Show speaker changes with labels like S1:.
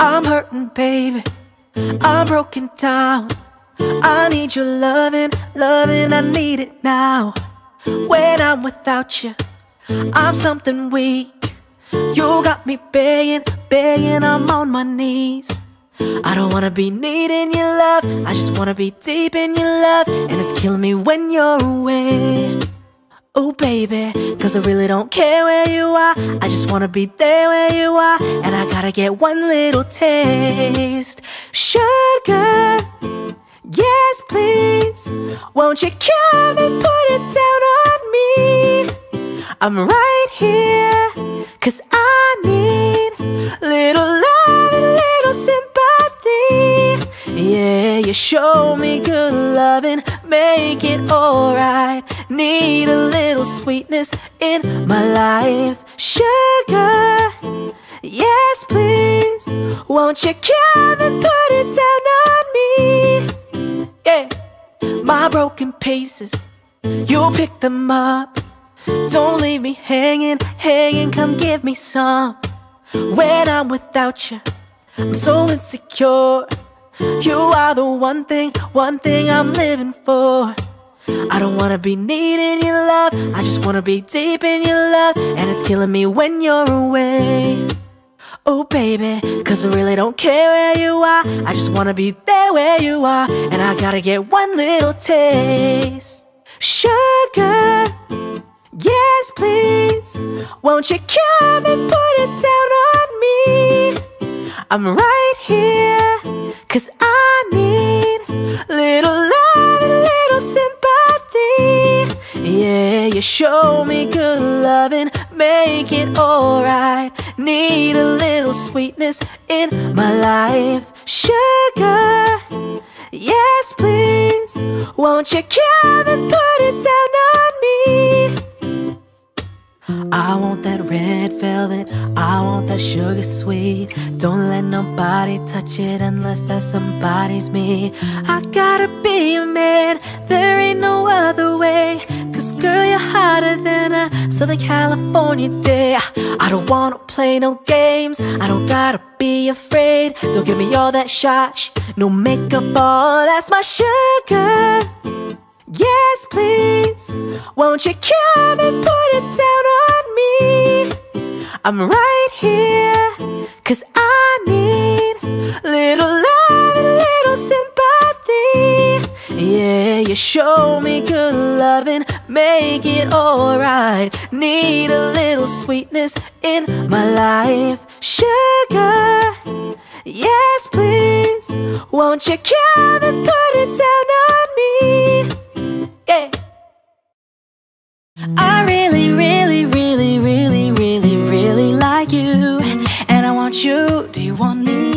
S1: I'm hurting, baby, I'm broken down. I need your loving, loving, I need it now. When I'm without you, I'm something weak. You got me begging, begging, I'm on my knees. I don't wanna be needing your love, I just wanna be deep in your love. And it's killing me when you're away. Oh baby, cause I really don't care where you are, I just wanna be there where you are. And I gotta get one little taste. Sugar, yes please, won't you come and put it down on me? I'm right here, cause I need little love and little sympathy. Yeah, you show me good loving, make it alright. Need a little sweetness in my life. Sugar, yes please, won't you come and put it down on me? Yeah, my broken pieces, you pick them up. Don't leave me hanging, hanging, come give me some. When I'm without you, I'm so insecure. You are the one thing I'm living for. I don't wanna be needing your love, I just wanna be deep in your love. And it's killing me when you're away. Oh baby, cause I really don't care where you are, I just wanna be there where you are. And I gotta get one little taste. Sugar, yes please, won't you come and put it down on me? I'm right here, cause I need little love and little sympathy. Yeah, you show me good loving, make it alright. Need a little sweetness in my life. Sugar, yes please, won't you come and put it down on me? I want that red velvet, I want that sugar sweet. Don't let nobody touch it unless that somebody's me. I gotta be your man, there ain't no other way. Cause girl, you're hotter than a Southern California day. I don't wanna play no games, I don't gotta be afraid. Don't give me all that shot, no makeup, all that's my sugar. Yes please, won't you come and put it down on me? I'm right here, cause I need little love and little sympathy. Yeah, you show me good loving, make it alright. Need a little sweetness in my life. Sugar, yes please, won't you come and put it down on me? Yeah. I really, really, really, really, really, really like you, and I want you. Do you want me?